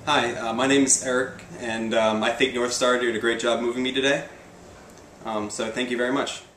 Hi, my name is Eric, and I think NorthStar did a great job moving me today. So thank you very much.